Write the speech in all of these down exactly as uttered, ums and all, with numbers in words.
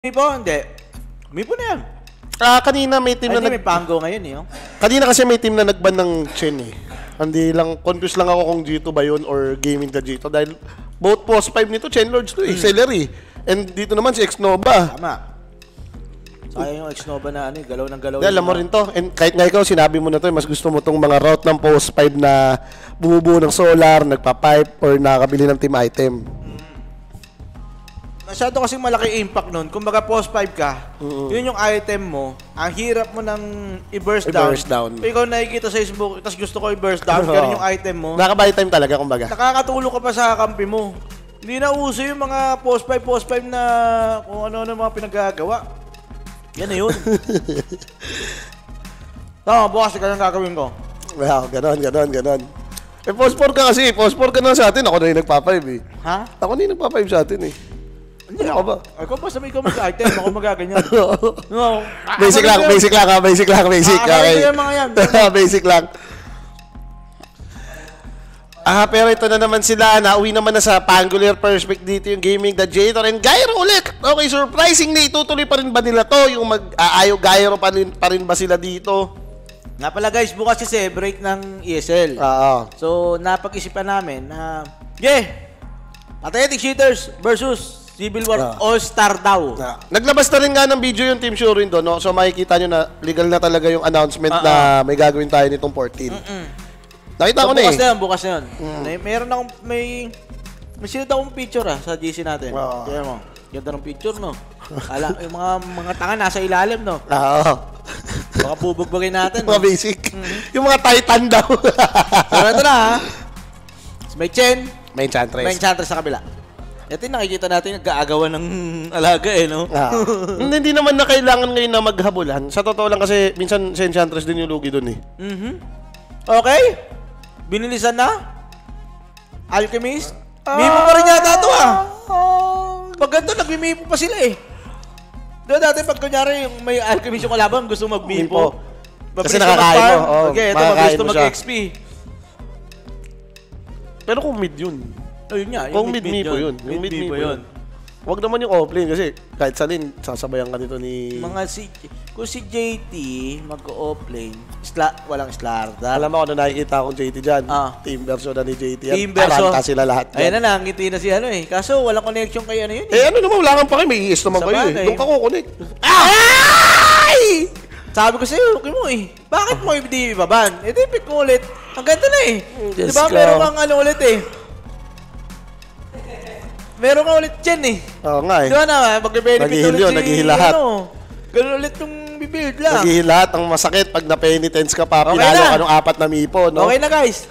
Mipo, hindi. Mipo na yan. Ah, kanina may team Ay, na nag... may Pango ngayon eh. Oh. Kanina kasi may team na nagban ng Chen eh. Hindi lang, confused lang ako kung G two ba yun or gaming ka G two. Dahil both post five nito, Chen Lords to eh, hmm. Celery. And dito naman si Xnova. Tama. Sayang yung Xnova na ano eh, galaw ng galaw. Dahil alam mo rin to. And kahit nga ikaw, sinabi mo na to, mas gusto mo tong mga route ng post five na bumubuo ng solar, nagpa-pipe, or nakakabili ng team item. Masyado kasing malaki impact nun. Kung baga post five ka, uh-huh. yun yung item mo, ang hirap mo nang i-burst down. I-burst down. Kung ikaw nakikita sa Facebook, tapos gusto ko i-burst down, uh-huh. ganun yung item mo. Naka-buy time talaga, kumbaga. Nakakatulong ka pa sa kampi mo. Hindi na uso yung mga post five, post five na kung ano-ano mga pinagagawa. Yan na yun. Tama, bukas ka nang gagawin ko. Wow, ganon, ganon, ganon. Eh, post four ka kasi. Post four ka na sa atin. Ako na yung nagpa-five eh. Ha? Ako na yung nagpa-five sa atin eh. Hindi ako ba? Ako pa sabi ko mag-item, ako magaganyan. No. Basic lang, basic lang ha, basic lang, basic. Okay. Yung mga yan. Basic lang. Ah, pero ito na naman sila, nauwi naman na sa Pangular Perspective dito yung Gaming the Jator and Gyro ulit. Okay, surprisingly, itutuloy pa rin ba nila to? Yung mag-aayo Gyro pa rin, pa rin ba sila dito? Nga pala guys, bukas kasi break ng E S L. Oo. So, napag-isipan namin na, yeah, Athletic Cheaters versus Civil War uh, All-Star daw. Uh, naglabas na rin nga ng video yung Team Shurin doon, no? So makikita nyo na legal na talaga yung announcement uh -uh. na may gagawin tayo nitong fourteen. Mm -mm. Nakita so, ko na eh. Bukas na yun, bukas na yun. Mm. May, meron akong, may, may sinunod akong picture ah, sa G C natin. Uh. Kaya mo, ganda ng picture, no? Ala, yung mga mga tanga nasa ilalim, no? Oo. Baka bubugbagin natin. Mga no? basic. Mm -hmm. Yung mga Titan daw. So, ito na ha. May Chen. May Enchantress. May Enchantress sa kabila. Ito yung nakikita natin nag-aagawan ng alaga eh, no? Ah. Hindi naman na kailangan ngayon na maghabulan. Sa totoo lang kasi minsan si Enchantress din yung lugi dun eh. Mm-hmm. Okay. Binilisan na. Alchemist. Uh, Mipo pa rin yata ito ah. Pag ganito, nag-mipo pa sila eh. Doon dati pag kunyari yung may Alchemist yung kalaban, gusto mag-mipo. Kasi nakakain mo. Oh, okay, ito gusto mag-X P. Pero kung mid yun. Oh, yun nga. Kung mid-mipo yun. Yung mid-mipo yun. Huwag naman yung offlane kasi kahit salin, sasabayan ka dito ni... Mga si... Kung si J T mag-offlane, isla, walang Slardar. Alam mo kung ano nakikita akong J T dyan. Ah. Team version na ni J T yan. Team version. Taranta sila lahat dyan. Ayun na, nakangiti na si ano eh. Kaso walang connection kay ano yun eh. Eh ano naman, wala kang pa kayo. May I S naman kayo eh. Doon ka kukunik. Ay! Sabi ko sa'yo, okay mo eh. Bakit mo hindi ibaban? Eh, di pick mo ulit. Ang ganda na eh. Di ba meron kang ano ulit eh. Meron ka ulit dyan eh. Oo nga eh. Di ba na, mag-benefit ulit yun, si... Nag-ihil lahat. Ano, ganun ulit yung bibuild lang. Nag-ihil lahat. Ang masakit pag na-penitence ka pa, okay pinalo ka nung apat na mipo, no? Okay na guys.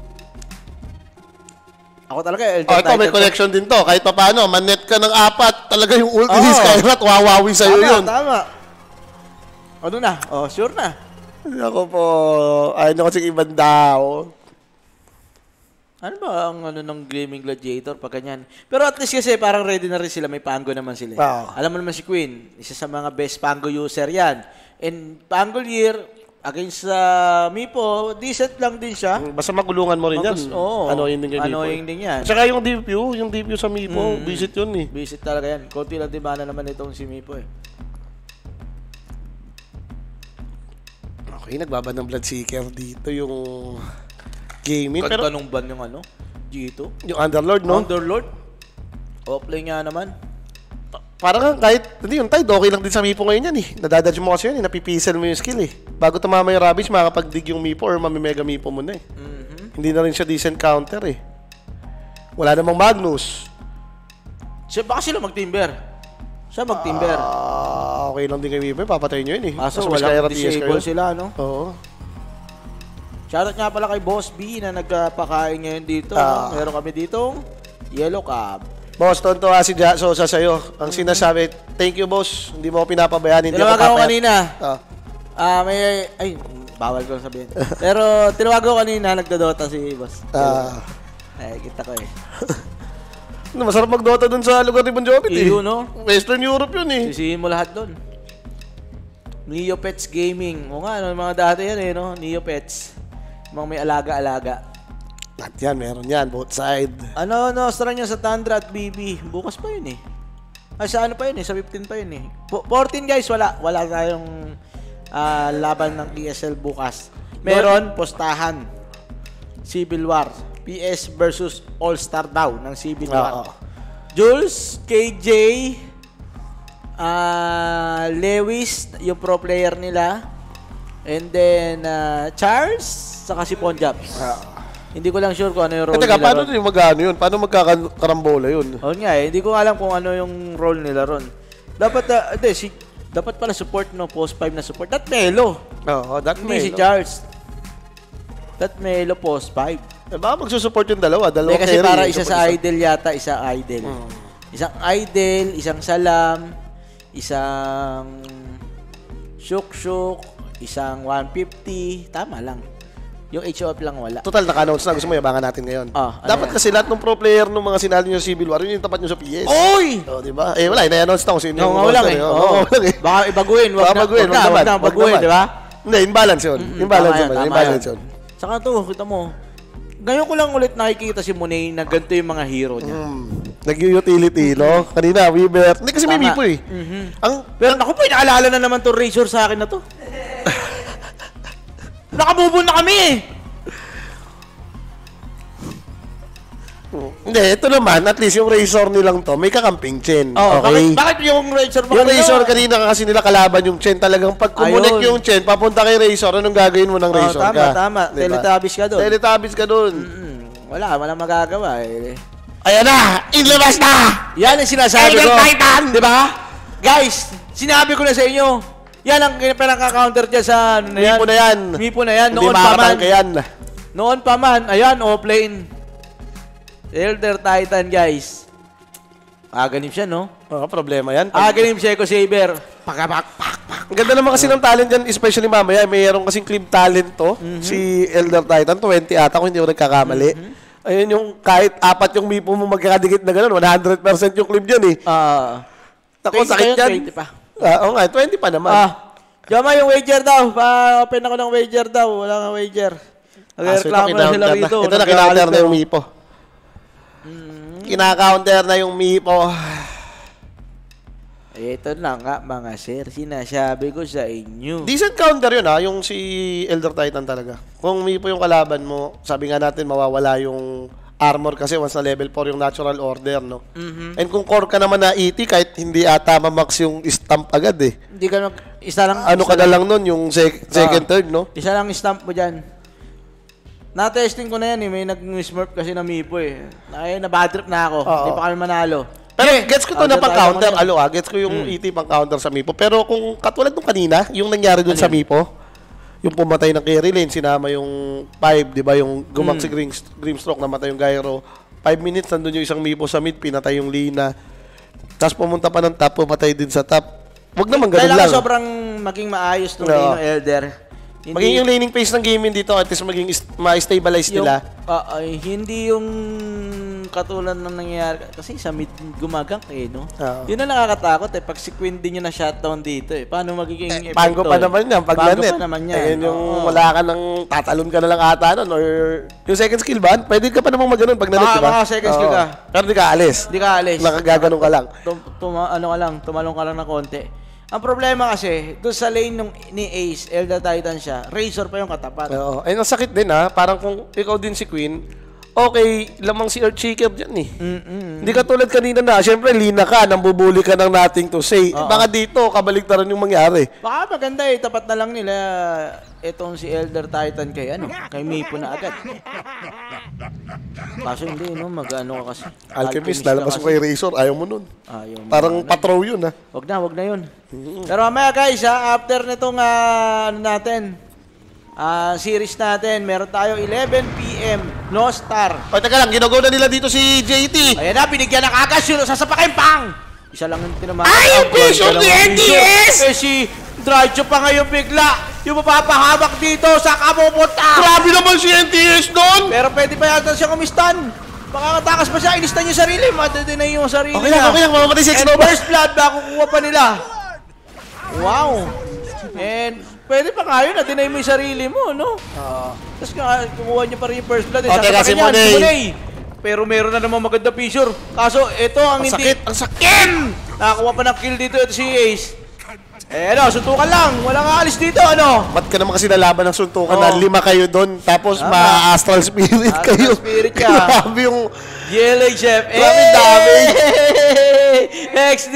Ako talaga, Elder oh, ito, may connection din to. Kahit pa paano, manet ka ng apat, talaga yung ult ni Skyrat, wawawi sa'yo yun. Tama, tama. Ano na? Oh, sure na. Ako po, ayun na kasing ibang daw. Ano ba ang ano ng Gaming Gladiator pag ganyan? Pero at least kasi parang ready na rin sila, may Pango naman sila. Oh. Alam mo naman si Queen, isa sa mga best Pango user yan. And Pango year, against sa uh, Mipo, decent lang din siya. Basta magulungan mo rin Magus, yan. Oo. Annoying din yung Mipo. Annoying din yan. Tsaka yung D P U, yung D P U sa Mipo, mm. visit yun eh. Visit talaga yan. Konti lang din mana naman itong si Mipo eh. Okay, nagbaban ng Bloodseeker dito yung gaming. Ganda pero nung ban yung ano? G two? Yung Underlord, no? Underlord? Offlane nga naman. Parang kahit, hindi yung Tide, okay lang din sa Mipo ngayon yan eh. Nadadadge mo kasi yun eh, napipisel mo yung skill eh. Bago tumama yung Ravage, makakapag-dig yung Mipo or mamimega Mipo mo na eh. Mm-hmm. Hindi na rin siya decent counter eh. Wala namang Magnus. Siya, baka sila mag-timber. Siya mag-timber. Ah, okay lang din kay Mipo, papatayin nyo yun eh. Kaso walang disable sila, no? Oo. Shoutout nga pala kay Boss B na nagpakain ngayon dito. Uh, no? Meron kami ditong Yellow Cab. Boss, tonto si Ja Sosa sa'yo. Ang sinasabi, thank you boss. Hindi mo ako pinapabayaan. Hindi tinawagan ko kanina. Ah, uh, may, ay, bawal ko sabihin. Pero tinawagan ko kanina, nagdodota si Boss. Ah. Ay, kita ko eh. No, masarap mag-Dota dun sa lugar ni Bon Jovi eh. Iyo, no? Western Europe yun eh. Sisihin mo lahat dun. Neopets Gaming. O nga, no, mga dati yan eh, no? Neopets. Mga may alaga-alaga. At yan, meron yan, both side. Ano, no, strang yan sa Tundra at B B. Bukas pa yun eh. Ay, sa ano pa yun eh, sa fifteen pa yun eh. Po- fourteen guys, wala. Wala tayong ah, laban ng E S L bukas. Meron, postahan. Civil War. P S versus All-Star daw ng Civil War. Oo. Jules, K J, ah, Lewis, yung pro player nila. And then, ah, Charles, saka si Ponjaps. Hindi ko lang sure kung ano yung role Eh, teka, nila paano ron. yung magano yun? Paano magkakarambola yun? Oo nga eh, hindi ko alam kung ano yung role nila ron. Dapat, uh, hindi, si, dapat pala support, no, post five na support. That Melo. Oo, that Hindi may. si Charles. That Melo post five. Eh, baka magsusupport yung dalawa. Dalawa Hindi kasi carry, para eh. isa Ito sa pa idol yata, isa idol. Hmm. Isang idol, isang salam, isang shuk-shuk, isang one fifty. Tama lang. Yung H O F lang wala. Total, naka-announce na. Gusto mo yabangan natin ngayon. Ah, ano Dapat yan? kasi lahat ng pro player ng mga sinali nyo sa Civil War, yun yung tapat nyo sa P S. Oy! Oh, di ba? Eh, wala. Ina-announce na kung sino Oo, nga lang eh. Oo, Oo. nga lang eh. Baka ibaguhin. Wag Baka na, baguhin, wag na, wag wag naman, na wag baguhin, naman. di ba? Hindi, imbalance yun. Mm, Imbalance tama yun. yan, Imbalance tama yun. Saka to, kita mo. Ngayon ko lang ulit nakikita si Monet na ganito yung mga hero niya. Hmm. Nag-utility, no? Kanina, Weaver. Hindi kasi may Tama. Mipo eh. Mhm. Ang, Pero naku po, inaalala na naman to Razor sa akin na to. Nakabubo na kami eh. hindi, ito naman, at least yung Razor nilang to, may kakamping Chen. Oh, okay? bakit, bakit yung Razor ba? Yung Razor kanina kasi nila kalaban yung Chen. Talagang pag kumunik Ayun. yung Chen, papunta kay Razor, anong gagawin mo ng Oh, Razor tama, ka? tama. Diba? Teletubbies ka doon. Teletubbies ka doon. Mm, wala, wala magagawa eh. Ayan na! Inlabas na! Yan ang sinasabi Elder ko. Titan! Di ba? Guys, sinabi ko na sa inyo. Yan ang pinaka-counter dyan sa ano na yan. Mipo na yan. Mipo na yan. Hindi Noon pa man. makakatangka yan. Noon pa man. Ayan, offlane. Elder Titan, guys. Aganim siya, no? Oh, problema yan. Aganim siya ko Saber. Pakapak, pak, pak. Ang ganda naman kasi ng talent dyan, especially mamaya, mayroon kasing clip talent to, Mhm. si Elder Titan, twenty ata kung hindi ko nagkakamali. Mhm. Ayun yung kahit apat yung Mipo mo magkakadikit na gano'n, one hundred percent yung clip dyan eh. Ah. Tako, twenty sakit pa yun, yan. twenty pa. Ah, oo nga, twenty pa naman. Ah. Jama yung wager daw. Pa-open ako ng wager daw. Wala nga wager. Ah, so ito, Nagreklamo na sila kinounter rito. Ito na, kinounter na yung Nagalit Mipo. Kina-counter na yung Mipo. Ito na nga mga sir, sinasabi ko sa inyo. Decent counter yun ha, yung si Elder Titan talaga. Kung Mipo yung kalaban mo, sabi nga natin mawawala yung armor kasi once na level four yung natural order, no? Mhm. And kung core ka naman na E T, kahit hindi ata mamax yung stamp agad eh. Hindi ka mag... Isa lang... Ano isa ka na lang nun, yung sec- second, Ah. third, no? Isa lang stamp mo dyan. Na-testing ko na yan eh. May nag-smurf kasi na Mipo eh. Ay, na-bad trip na ako. Oo. Hindi pa kami manalo. Pero Eh, gets ko to Elder na pang-counter. Titan mo na Alo ah, gets ko yung E T pang-counter sa Mipo. Pero kung katulad nung kanina, yung nangyari dun Ano sa yun? Mipo, yung pumatay ng carry lane, sinama yung five, di ba? Yung gumak Mm. si Grim, Grimstroke, namatay yung Gyro. Five minutes, nandun yung isang Mipo sa mid, pinatay yung Lina. Tapos pumunta pa ng top, pumatay din sa top. Wag naman ganun Kailangan lang. sobrang maging maayos nung Oo. lane ng Elder. Hindi, Maging yung laning pace ng gaming dito, at least maging is- ma-stabilize yung, nila. ah, ay, hindi yung katulad ng nangyayari. Kasi sa mid gumagang eh, no? Oo. Yun ang nakakatakot eh. Pag si Queen din yun na shutdown dito eh. Paano magiging Eh, Pango pa eh? naman yan, pag Pango nanet. pa naman yan. Ayun yung Oo. wala ka nang tatalon ka na lang ata nun, or yung second skill ba? Pwede ka pa namang mag-ganon pag nanet, Baka- di ba? baka second skill Oo. ka. Pero di ka alis. Hindi ka alis. Nakagaganon ka lang. Tum, tuma, ano ka lang, tumalong ka lang ng konti. Ang problema kasi, doon sa lane nung ni Ace, Elder Titan siya, Razor pa yung katapat. Oo. Ay, ang sakit din ha. Parang kung ikaw din si Queen, okay, lamang si Earthshaker dyan eh. Mm-mm. Hindi ka tulad kanina na, syempre, lina ka, nambubuli ka ng nothing to say. Oo. Baka dito, kabaligtaran yung mangyari. Baka maganda eh, tapat na lang nila itong si Elder Titan kay ano, kay Mipo na agad. Kaso hindi, no, mag-ano ka kasi. Alchemist, ka lalabas mo kasi. kay Razor, ayaw mo nun. Ayaw mo Parang ano. patrol yun ha. Wag na, wag na yun. Pero mamaya guys, ha, after nitong ah, ano natin, ah, series natin, meron tayo eleven p m No Star. O, teka lang, ginugo na nila dito si J T. Ayan na, binigyan ng agas yun, sasapakin, pang! Isa lang yung tinamaan. Ay, Ang yung vision ganda ni ng N T vision. S! Eh si Drycho pa ngayon bigla. Yung mapapahamak dito, sa kapupunta. Grabe naman si N T S doon! Pero pwede pa yata siyang umistan. Makakatakas pa siya, inistan yung sarili. Madedeny yung sarili Okay niya. lang, okay lang, mamamatay si And X-Nova. first blood, baka kukuha pa nila. Wow. And pwede pa nga yun, na-deny mo yung sarili mo, no? Tapos nga, kukuha niya pa rin yung first blood. Eh, O, teka, sasapakin si niya, Monet. Monet. Pero meron na naman maganda fissure. Kaso, ito ang, Ang hindi... sakit, ang sakit! Nakakuha pa ng kill dito ito si Ace. Eh ano, suntukan lang. Walang aalis dito, ano? Ba't ka naman kasi nalaban ng suntukan Oo. na lima kayo doon, tapos Tama. ma-astral spirit Astral kayo. spirit ka. Grabe yung... G L H F. Grabe dami. X D!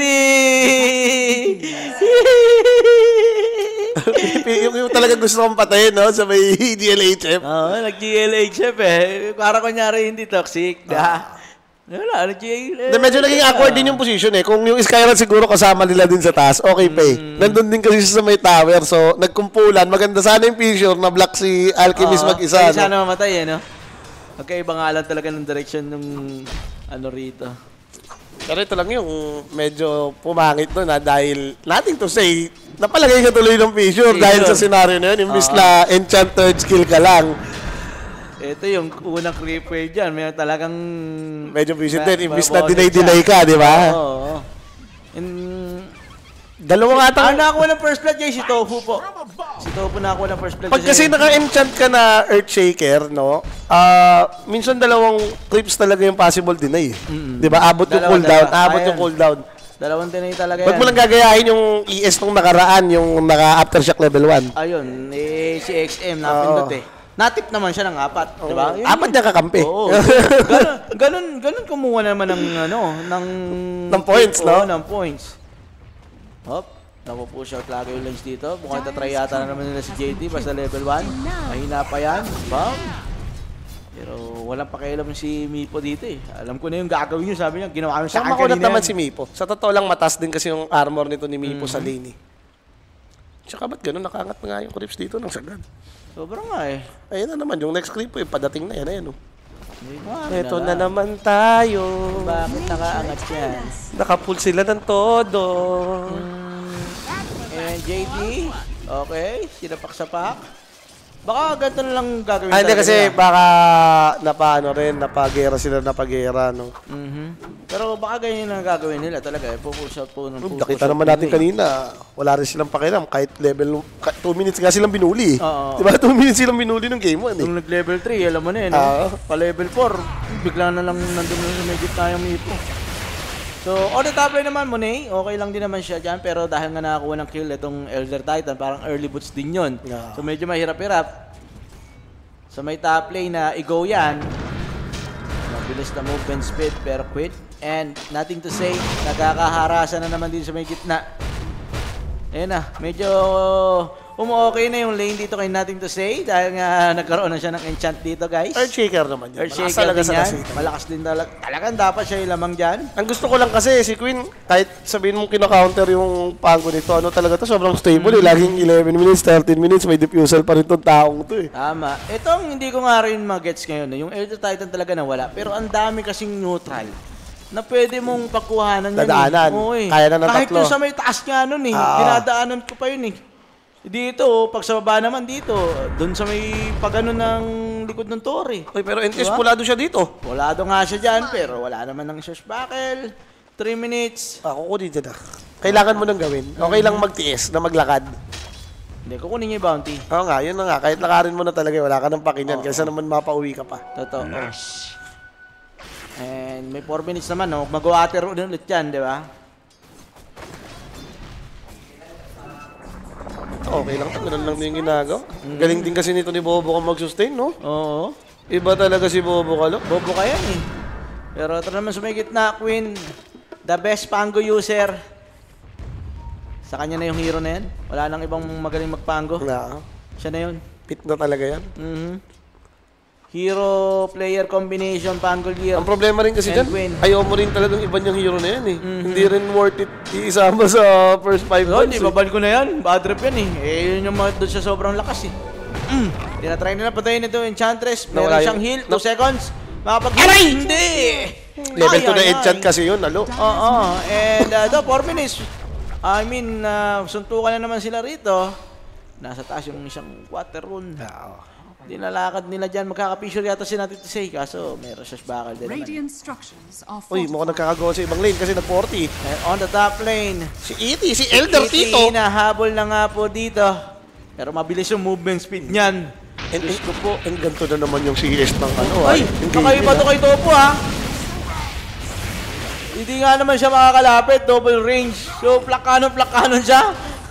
yung, yung talaga gusto kong patayin, no? Sa may D L H F. Oo, nag-G L H F eh. Para kunyari hindi toxic. Da. Wala, nag-G L H F. Na medyo naging awkward din yung position eh. Kung yung Skyran siguro kasama nila din sa taas, okay pa eh. Mm. Nandun din kasi siya sa may tower, so nagkumpulan. Maganda sana yung picture na block si Alchemist Oo, mag-isa. kaya no? sana mamatay eh, no? Magkaiba nga lang talaga ng direction ng ano rito. Pero ito lang yung medyo pumangit doon na dahil nothing to say, napalagay ka tuloy ng picture Picture. dahil sa scenario na yun. Imbis Oo. na enchant third skill ka lang. Ito yung unang creeper dyan. May talagang... Medyo visit Ba- din. Imbis ba- na deny-deny ka, di ba? Oo. oo. And- Dalawang Ah, atang... nakakuha ng first blood guys, si Tofu po. Si Tofu nakakuha ng first blood. Pag kasi naka-enchant ka na Earthshaker, no? Ah, minsan dalawang clips talaga yung possible deny. eh. Mm-mm. Di ba? Abot yung Dalawa, cooldown. dalawa. Abot Ayan. yung cooldown. Dalawang tinay talaga Wag yan. mo lang gagayahin yung E S nung nakaraan, yung naka-aftershock level one. Ayun, eh, si X M, napindot eh. Natip naman siya ng apat, di ba? Yun Apat yun. niya kakampi. Oo. ganun, ganun, ganun kumuha naman ng, ano, ng... Ng points, Oo, no? ng points. Hop. Napupush out lagi yung lanes dito. Mukhang tatry yata na naman nila si J D basta level one. Mahina pa yan. Bam! Pero walang pakialam si Mipo dito eh. Alam ko na yung gagawin niyo. Sabi niya, ginawa ko sa Saka akin makunat kanina naman yan. si Mipo. Sa totoo lang, matas din kasi yung armor nito ni Mipo sa lane. eh. Tsaka ba't ganun? Nakaangat na nga yung creeps dito ng sagad. Sobrang nga eh. Ayun na naman, yung next creep po, eh, padating na yan. Ayan, oh. Hindi ko nga, Ito pinala. na naman tayo. Bakit nakaangat yan? Nakapull sila ng todo. And J D, okay, sinapak sa pak. Baka ganito na lang gagawin Ah, hindi talaga kasi nila. baka napaano rin, napagera sila, napagera, no? Mhm. Pero baka ganyan ang gagawin nila talaga. Eh. Pupush out po ng pupush Nakita out naman po natin nila eh. kanina, wala rin silang pakiram. Kahit level, two minutes nga silang binuli. eh. Oo. Diba? two minutes silang binuli ng game one. Eh. Nung nag-level three, alam mo na yun. Oo. Eh. Pa-level four, bigla na lang nandun na sa may gitna yung Mipo. So, on the top lane naman, Monet, okay lang din naman siya dyan. Pero dahil nga nakakuha ng kill itong Elder Titan, parang early boots din yun. Yeah. So, medyo mahirap-hirap. Sa may top lane na i-go yan, mabilis na movement speed pero quit. And nothing to say, nagkakaharasa na naman din sa may gitna. Ayan na, medyo umu-okay na yung lane dito kay nothing to say dahil nga nagkaroon na siya ng enchant dito guys. Earthshaker naman yun. Malakas Earthshaker talaga din sa yan. kasitan. Malakas din talaga. Talagang dapat siya yung lamang dyan. Ang gusto ko lang kasi, si Queen, kahit sabihin mong kino-counter yung pango nito, ano talaga to, sobrang stable eh. Laging eleven minutes, thirteen minutes, may diffusal pa rin tong taong to eh. Tama. Itong hindi ko nga rin mag-gets ngayon. eh. Yung Elder Titan talaga nawala. Pero ang dami kasing neutral na pwede mong pagkuhanan yun. Dadaanan. Eh. Oo, eh. Kaya na ng Kahit tatlo. yung sa may taas nga nun eh. Ah. Dinadaanan ko pa yun eh. Dito, pag sa baba naman dito, doon sa may pagano ng likod ng torre. Uy, pero N T S Diba? pulado siya dito. Volado nga siya dyan, pero wala naman ng swashbuckle. three minutes. Ah, kukunin dyan na. Kailangan mo nang gawin. Okay lang magtiis na maglakad. Hindi, kukunin niya yung bounty. Oo nga, yun na nga. Kahit lakarin mo na talaga, wala ka ng pakinyan. Kaysa naman mapauwi ka pa. Totoo. And may four minutes naman, no? Mag-water ulit yan, di ba? Okay lang, ganun lang din yung ginagawa. Galing din kasi nito ni Bobo kung mag-sustain, no? Oo. Iba talaga si Bobo Kalo. Bobo ka yan eh. Pero ito naman sa may gitna, Queen. The best Pango user. Sa kanya na yung hero na yan. Wala nang ibang magaling magpango. Na, Siya na yun. pit na talaga yan. Mhm. Hero player combination Pango gear. Ang problema rin kasi And dyan, win. ayaw mo rin talagang iba niyang hero na yan eh. Hindi rin worth it iisama sa first five No, months hindi, eh. babalik ko na yan. Bad trip yan eh. Eh, yun yung mga doon siya sobrang lakas eh. Mm. Tinatry nila patayin ito, Enchantress. Meron Nawala siyang yun. heal, two seconds. Makapag Aray! Hindi! Level Ay, two na ay, enchant ay. kasi yun, alo. Oo, and uh, ito, four minutes. I mean, uh, suntukan na naman sila rito. Nasa taas yung isang water rune. Dinalakad nila dyan. Magkaka-picture yata si natin to say. Kaso, meron siya bakal din naman. Radiant structures are Uy, mukhang nagkakagawa sa ibang lane kasi nag-forty. And on the top lane, Si E T, si Elder Kitty, Tito. hinahabol na nga po dito. Pero mabilis yung movement speed niyan. And, Diyos ko po. and ganito na naman yung C S ng ano. Ay, ah, yung kakaiba game to nila. kay Topo ha. Hindi nga naman siya makakalapit. Double range. So, plakanon-plakanon siya.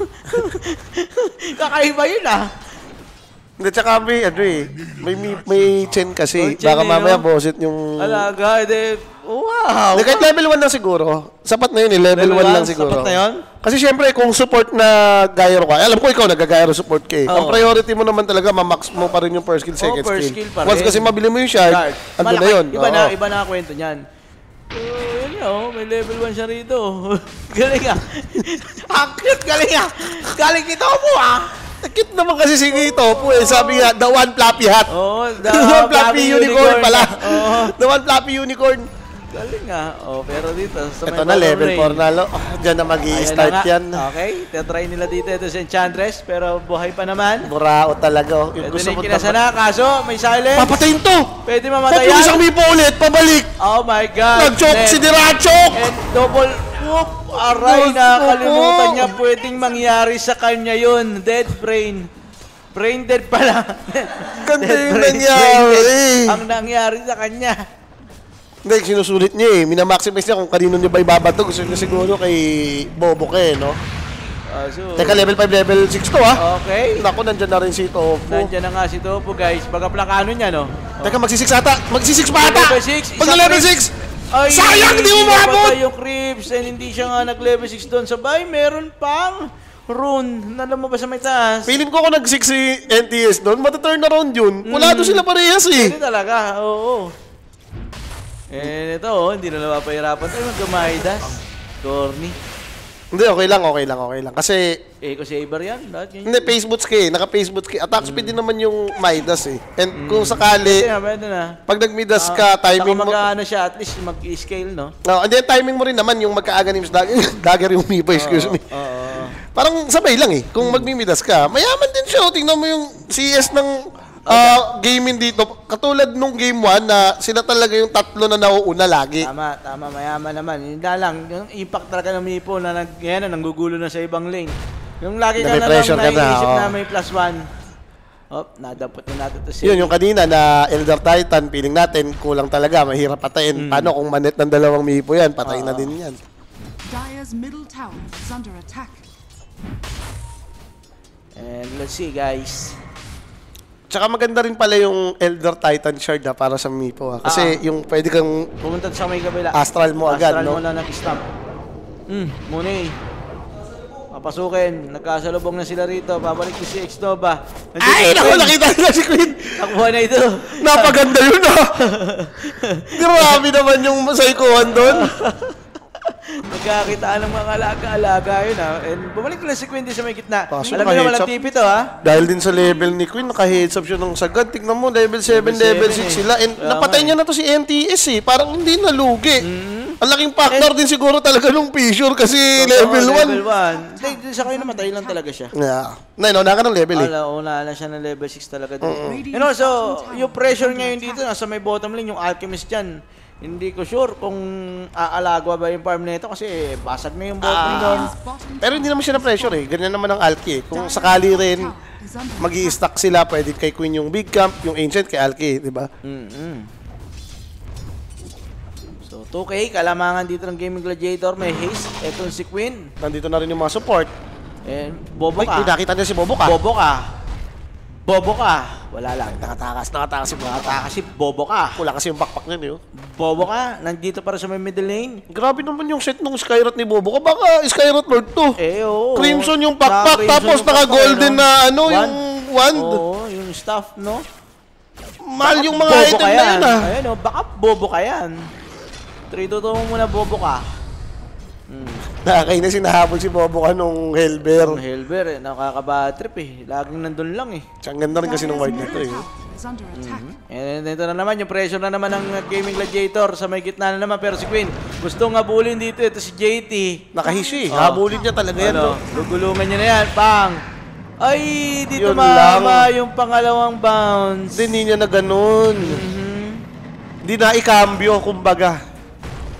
Kakaiba yun ah. Hindi, tsaka may, ano eh, may, may, may chain kasi. Oh, chain Baka eh, mamaya no? bosit yung... Alaga, edi, wow. Hindi, kahit level one lang siguro. Sapat na yun eh, level Level one one, lang siguro. sapat na yun? Kasi syempre, kung support na gyro ka, alam ko ikaw nag-gyro support ka eh. Ang Oo. priority mo naman talaga, mamax mo pa rin yung first skill, second Oh, first skill. skill pa Once rin. kasi mabili mo yung shard, Guard. ando na Malaki. yun. Iba na, Oo. iba na ang kwento niyan. So, yun nga, oh, may level one siya rito. Galing ah. Ang cute, galing ah. Galing ito po ah. Cute naman kasi si Tofu eh. Sabi nga, the one flappy hat. Oh, the, The one flappy unicorn pala. Oh, The one flappy unicorn. galing ah. Oh, pero dito, sa Ito may na, bottom level lane. four na. Lo. Oh, diyan na mag Ayan na start nga. yan. Okay, tatry nila dito. Ito si Enchantress, pero buhay pa naman. Burao talaga. Oh. Yung Ito gusto din mo kinasa na, kaso may silence. papatayin to! Pwede Ba't mamatayan. yung isang mipo ulit? Pabalik! Oh my God. Nag-choke Net. si Dirachok! And double whoop. Aray, Diyos nakalimutan ko. niya. Pwedeng mangyari sa kanya yun. Dead brain. Brain dead pala. Ganda Dead yung brain, nangyari. brain dead. Ang nangyari sa kanya. Hindi, sinusulit niya eh. Minamaximize niya kung kanino niya ba ibabato. Gusto niya siguro kay Bobo ka eh, no? Ah, so, Teka, level five, level six to ah. okay. Naku, nandyan na rin si Tofu. Nandiyan na nga si Topo, guys. Pagkaplakano niya, no? Teka, magsisix ata. Magsisix pa ata. Level six, Pag isang na level creeps. six. Ay, Sayang, di hindi umabot! napatay yung creeps and hindi siya nga nag-level six doon. Sabay, meron pang rune na lumabas sa may taas. Feeling ko kung nag-six si N T S doon, mataturn na round yun. Wala doon sila parehas eh. Hindi talaga, oo. Eh, ito, oh, hindi na napapahirapan tayo mag-Gamidas. Corny. Hindi, okay lang, okay lang, okay lang. Kasi, Eco Saber yan, lahat yan. hindi, face boots ka eh. Naka-face boots ka. Attack speed din naman yung Midas eh. And kung sakali, Pwede na, pwede na. pag nag-Midas ka, timing Saka mo... mag-ano siya, at least mag-scale, no? No, and then timing mo rin naman yung magkaaga ni Miss Dagger, Dagger yung Mipo, excuse me. Oo, oo. Parang sabay lang eh. Kung magmimidas ka, mayaman din siya. O, tingnan mo yung C S ng ah, gaming dito. Katulad nung game one na sila talaga yung tatlo na nauuna lagi. Tama, tama, mayaman naman. Yun na lang, yung impact talaga ng Mipo na nag, yan, na, nanggugulo na sa ibang lane. Yung lagi ka na lang Nape-pressure ka na, naiisip oo. na may plus one. Oh, nadapot na natin to Yun, yung kanina na Elder Titan, feeling natin, kulang talaga, mahirap patayin. Paano kung manet ng dalawang Mipo yan? Patayin na din yan. Dire's middle tower is under attack. And let's see, guys. Tsaka maganda rin pala yung Elder Titan Shard na para sa Mipo. Ha? Kasi Ah. yung pwede kang Pumunta sa may kabila. Astral mo agad, Astral no? mo na nag-stamp. Hmm, muna eh. Papasukin. Nagkasalubong na sila rito. Babalik ko si X-Nova. Nandito Ay, si naku, Queen. nakita nila si Queen! Nakuha na ito. Napaganda yun ah! Grabe naman yung masaikuhan doon. Nagkakitaan ng mga alaga-alaga yun ha. And bumalik na si Queen din sa may gitna. Kaso Alam niyo naman naka-heads ang up. tipi to ha. Dahil din sa level ni Queen, naka-heads up siya ng sagad. Tignan mo, level seven, Level level seven six eh. sila. And Kaya napatay nga niya na to si N T S eh. Parang hindi nalugi. Mm-hmm. Ang laking factor din siguro talaga nung Fissure kasi level Oo, one. Level one. Hindi, sa kayo namatay lang talaga siya. Yeah. Na, no, naka ng level eh. Ala, una na siya ng level six talaga dito. Radiant And also, Tower yung pressure is under ngayon dito, attack. nasa may bottom lane, yung Alchemist dyan. Hindi ko sure kung aalagwa ba yung farm nito kasi basag na yung bottom Ah. doon. Dire's bottom Pero hindi naman siya na pressure eh. Ganyan naman ang Alki eh. Kung sakali rin, is under mag stack sila, pwede kay Queen yung Big Camp, yung Ancient kay Alki, di ba? Mm-hmm. So, two K, kalamangan dito ng Gaming Gladiator. May haste. Etong si Queen. Nandito na rin yung mga support. And Bobo Ay, ka. may nakita niya si Bobo ka. Bobo ka. Bobo ka. Wala lang. Nakatakas, nakatakas si Bobo. Nakatakas si Bobo ka. Wala kasi yung backpack niya eh. Bobo ka. Nandito para sa may middle lane. Grabe naman yung set nung Skyrot ni Bobo ka. Baka Skyrot Lord to. Eh, oo. Crimson yung backpack, Naka-crimson tapos yung naka-golden backpack, na ano, Wand. yung wand. Oo, yung stuff, no? Mahal yung mga Bobo item ka na yan. yun ah. Ayan, oh, baka bobo ka yan. Three to mo muna, bobo ka. Hmm. Nakakainis sinahabol si Bobo ka nung Hellbear. Ang Helber, eh, nakaka-bad trip eh. Laging nandun lang eh. Ang ganda rin kasi ng ward nito eh. is under attack. And ito na naman, yung pressure na naman ng uh, Gaming Gladiator sa may gitna na naman. Pero si Queen, gusto nga bulin dito. Ito si J T. Nakahishi. Oh. Habulin niya talaga yan. Ano, No? gugulungan niya na yan. Pang! Ay, dito Yun mama lang. yung pangalawang bounce. Hindi niya na ganun. Mhm. Hindi na ikambyo, kumbaga.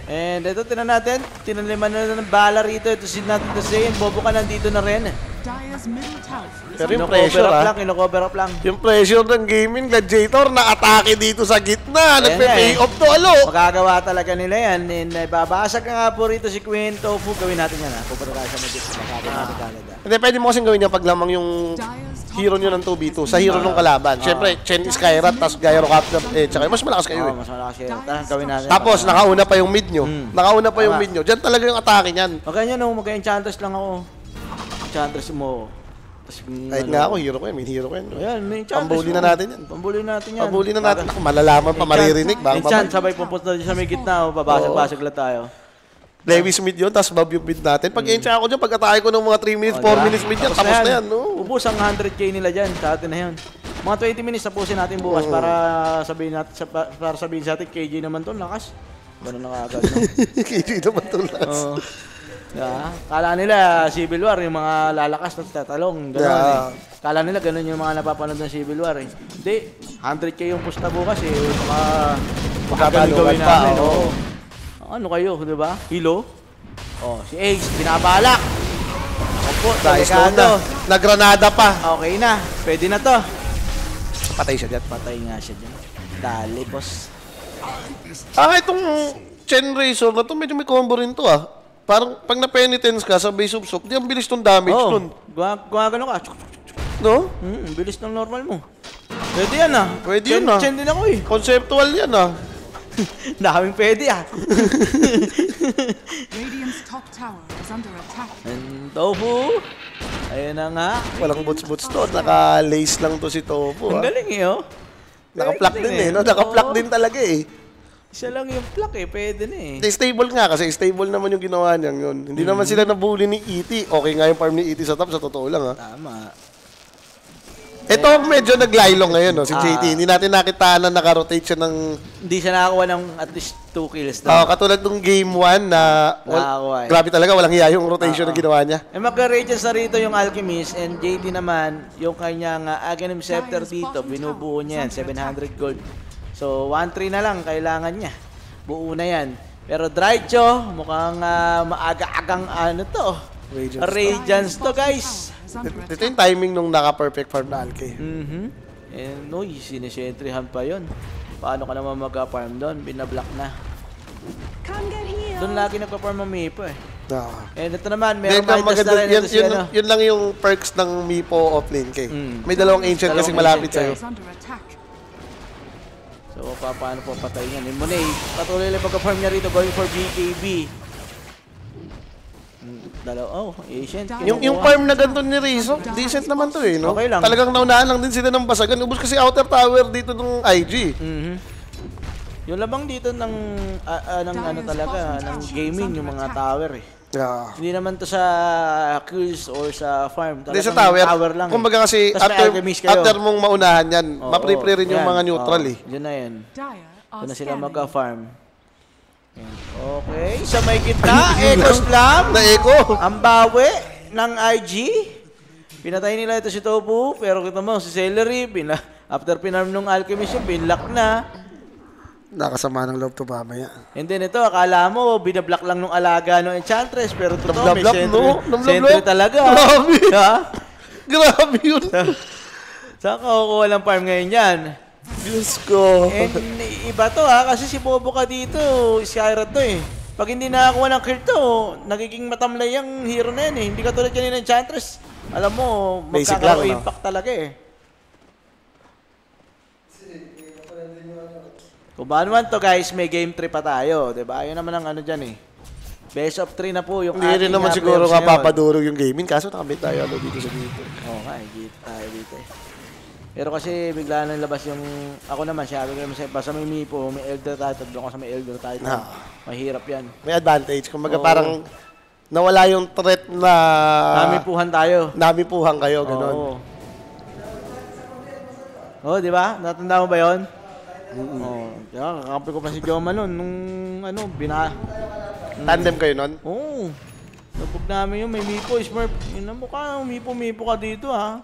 And ito, tinan natin. Tinaliman na ng bala rito. Ito si natin to say. Bobo ka nandito na rin. Dyer's middle tower is Pero yung under Kino-cover pressure, up ah. lang, kino-cover up lang. Yung pressure ng gaming, Gladiator, na-atake dito sa gitna. Ayan Nagpe-pay na eh. off to, alo. Magagawa talaga nila yan. And uh, babasag na nga po rito si Queen Tofu. Gawin natin yan ha. Pupunta siya mo dito. Makagawa natin kagad ha. Hindi, pwede mo kasing gawin niya pag lamang yung Dyer's top hero nyo ng two v two sa hero ng kalaban. Siyempre, Chen is Skyrat, tapos Gyro Captain, eh, tsaka mas malakas kayo Oo, eh. mas malakas kayo. Tara, gawin natin. Tapos, nakauna pa yung mid nyo. Hmm. Nakauna pa yung Tama. mid nyo. Diyan talaga yung atake niyan. Magganyan no, mag-enchantress lang ako. Enchantress mo. Tapos, Kahit nga ako, hero ko yan. May hero ko yan. Ayan, may enchantress Pambuli mo. na natin yan. Pambuli natin yan. Pabuli na natin. Ako, malalaman pa, maririnig. Baka Enchant, babalik. sabay pupunta dyan sa may gitna. Oh, babasag-basag lang tayo. Lewis mid yun, tapos Bob yung mid natin. Pag enchant ako dyan, pag atake ko ng mga three minutes, Oh, four diba? minutes mid yan, tapos na yan. No? Ubus ang one hundred K nila dyan sa atin na yan. Mga twenty minutes tapusin natin bukas para sabihin natin sa, para sabihin sa atin K J naman to, lakas. Ganun na kaagad. No? K J naman itong last. Oo. Yeah. Kala nila Civil War yung mga lalakas na tatalong, gano'n Yeah. eh. Kala nila ganun yung mga napapanood ng Civil War eh. Hindi, one hundred K yung pusta bukas eh. Baka Magkakalugan gawin pa, namin. oo. Oo. Ano kayo, di ba? Hilo? Oh, si Ace, binabalak. Opo, Nice na. delikado. Nagranada pa. Okay na, pwede na to. Patay siya dyan. Patay nga siya dyan. Dali, boss. Ah, itong Chen Razor na to, medyo may combo rin to ah. Parang pag na-penitence ka sa base of soap, di ang bilis tong damage Oh, nun. gua- gumagano ka. No? Hmm, bilis ng normal mo. Pwede yan ah. Pwede Chen- yun, ah. Chen din ako eh. Conceptual yan ah. Daming pwede ah. Radiant's top tower is under attack. And Tofu. Ayun na nga. Walang boots-boots to. Naka-lace lang to si Tofu Ang ah. galing eh oh. Naka-plug din eh. No? Naka-plug din talaga eh. Isa lang yung plug eh. Pwede na eh. Hindi, stable nga kasi stable naman yung ginawa niya yun. Hindi naman sila nabully ni E T. Okay nga yung farm ni E T sa top, sa totoo lang ah. Tama. Ito medyo naglaylong ngayon no, si Ah. J T. Hindi natin nakita na naka-rotate siya ng... Hindi siya nakakuha ng at least two kills Oh, na. katulad nung game one na... Nakakuha eh. grabe talaga, walang hiya yung rotation Ah, na ginawa niya. Eh magka-radiance na rito yung Alchemist and J T naman, yung kanyang uh, Aghanim Scepter dito, binubuo niya yan, seven hundred gold. So, one three na lang kailangan niya. Buo na yan. Pero Drycho, mukhang uh, maaga-agang ano to. Radiance. Radiance to guys. Is under Ito attack. yung timing nung naka-perfect farm na Alke. Mhm. And uy, sinesentryhan pa yon. Paano ka naman mag-farm doon? Binablock na. Doon lagi nagpa-farm ang Mipo eh. Ah. And ito naman, Then, meron Midas maganda, na rin yun, ito si yun, ano. yun lang yung perks ng Mipo offlane kay. Mm. May dalawang ancient Dalawang kasi malapit ancient sa'yo. Is under attack. So, pa, paano po patay yan? Yung Monet, patuloy lang pagka-farm niya rito, going for B K B. Mm, Dalaw, oh, Ancient. Yung, yung kinukuha. farm na ganito ni Rizzo, decent naman to eh, no? Okay lang. Talagang naunahan lang din sila ng basagan. Ubus kasi outer tower dito ng I G. Mhm. Yung labang dito ng, ah, ah, ng ano talaga, ng gaming, yung mga tower eh. Yeah. Hindi naman to sa kills or sa farm. Hindi sa Talagang tower. lang eh. Kumbaga kasi Tas may after, alchemist kayo. after mong maunahan yan, Oo, ma-prepare rin yung yan. mga neutral Oo, eh. Yun na yan. Dire Doon are na sila scanning. magka-farm. Yan. Okay, sa may gitna, Echo Slam. Na-echo. Ang bawi ng I G. Pinatay nila ito si Tofu, pero kita mo, si Celery, pina, after pinarm nung Alchemist yung binlock na. Nakasama ng loob to mamaya. And then ito, akala mo, binablock lang nung alaga ng Enchantress, pero totoo, may Namlablab, sentry, no? Namlablab. sentry talaga. Grabe. Ha? Grabe yun. Saan ka kukuha ng farm ngayon yan? Diyos ko. And iba to ha, kasi si Bobo ka dito, Skyrat to eh. Pag hindi nakakuha ng kill to, nagiging matamlay ang hero na yan eh. Hindi ka tulad kanina ng Enchantress. Alam mo, Basic magkakaroon lang, no? impact talaga eh. Kung ba naman to guys, may game three pa tayo. Diba? Ayun naman ang ano dyan eh. Best of three na po yung Hindi rin ating, naman uh, siguro players nga ngayon. papadurog yung gaming. Kaso nakabit tayo ano dito sa dito. Oo nga, eh, git tayo dito eh. Pero kasi bigla na labas yung, ako naman siya, bigla naman siya, basta may Mipo, may Elder Titan, doon ko sa may Elder Titan. Ah. Mahirap yan. May advantage. Kumbaga Oo. parang nawala yung threat na... Namipuhan tayo. Namipuhan kayo, gano'n. Oo. Oh, di ba? Natanda mo ba yun? Oo. Kaya kakampi ko pa si Joma nun, nung ano, bina... Tandem kayo nun? Oo. Nabog namin yung may Mipo, Smurf. Yun na mukha, Mipo-Mipo ka dito ha.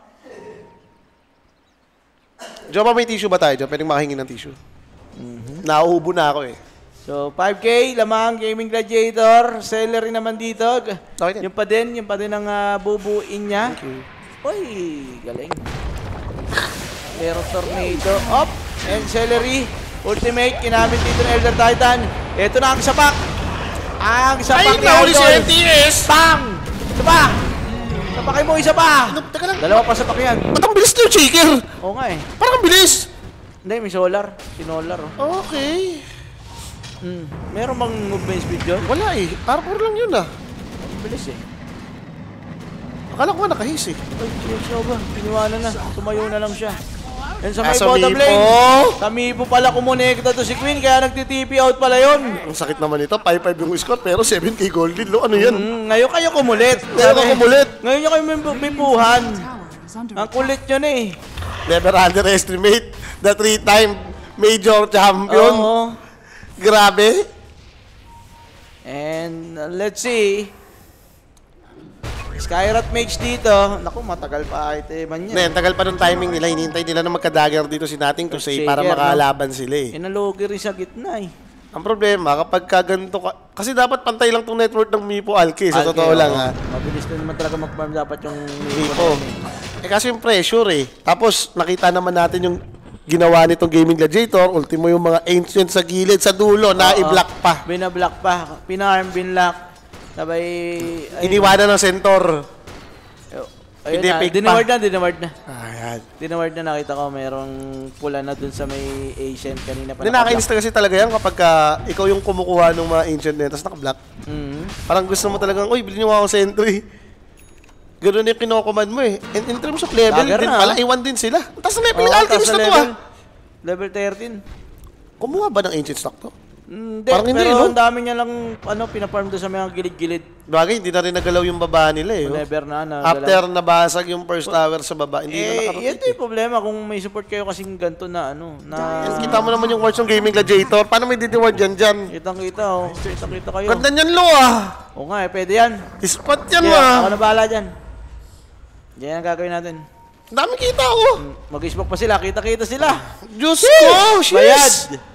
Joma, may tissue ba tayo dyan? Pwedeng makahingi ng tissue. Mhm. Nauubo na ako eh. So, So, five K, lamang Gaming Gladiator. Celery naman dito. Okay din. Yung pa din, yung pa din ang ah, bubuin niya. Okay. Uy, galing. Pero tornado. Up. And Celery. Ultimate, kinamit dito ng Elder Titan. Ito na ang sapak. Ang sapak Ay, nahuli si N T S! Bang! Isa pa! Sapakin mo, isa pa! Ano, teka lang. Dalawa pa sapak yan. Ba't ang bilis niyo, Shaker? Oo nga eh. Parang ang bilis. Hindi, may solar. Sinolar. Oh. Okay. Hmm. Meron bang movement speed yun? Wala eh. Parkour lang yun ah. Ang bilis eh. Akala ko nga nakahis eh. Ay, siya ba? Piniwanan na. Tumayo na lang siya. Yan sa may Ah, sa bottom Mipo. lane. Sa Mipo pala kumonekta to si Queen, kaya nagti-T P out pala yun. Ang sakit naman ito. five five yung score pero seven K gold lead. Lo, ano yan? Mm, ngayon kayo kumulit. Ngayon ka kumulit. Ngayon kayo may bibuhan. Tower is under Ang attack. kulit yun eh. Never underestimate the three-time major champion. Oo. Grabe. And uh, let's see. Skyrat Mage dito. Naku, matagal pa iteman niya. Ngayon, tagal pa nung timing nila. Hinihintay nila na magka-dagger dito si Nating to say para Shaker, no? makalaban sila eh. Inalogi rin sa gitna eh. Ang problema, kapag kaganto ka... Kasi dapat pantay lang tong network ng Mipo Alki. Sa Alki, totoo lang oo. ha. Mabilis na naman talaga mag-farm dapat yung Mipo. Eh kasi yung pressure eh. Tapos nakita naman natin yung ginawa nitong Gaming Gladiator. Ultimo yung mga ancient sa gilid, sa dulo, na i-block pa. Binablock pa. Pinarm, binlock. Sabay... ay- Iniwanan ng center. Ayun Hindi na, fake dinaward pa. na, dinaward na. Ayan. Dinaward na, nakita ko mayroong pula na dun sa may Asian kanina pa. Hindi, nakakainis na kasi talaga yan kapag ka ikaw yung kumukuha ng mga ancient net, tapos naka-block. Mhm. Parang gusto mo talagang, uy, bilhin nyo ako sa entry. Ganun yung kinocommand mo eh. And in terms of level, Dagger din na, pala, ah. iwan din sila. Tapos na level Oo, yung alchemist tapos na to level, ah. level thirteen. Kumuha ba ng ancient stock to? Hindi, Parang hindi, pero no? ang dami niya lang ano, pinafarm doon sa mga gilid-gilid. Bagay, hindi na rin nagalaw yung baba nila eh. oh. Never na, na After nabasag yung first tower sa baba, hindi na Eh, nakarating. ito yung problema kung may support kayo kasing ganito na ano, na... Eh, kita mo naman yung words ng Gaming Gladiator. Paano may didiward yan dyan? Kitang-kita, oh. Kitang-kita kayo. Ganda niyan lo ah. Oo nga, eh, pwede yan. Spot yan Sige, ah. ako na bahala dyan. Yan ang gagawin natin. Dami kita oh. Mag-smoke pa sila, kita-kita sila. Diyos ko, shit. Bayad!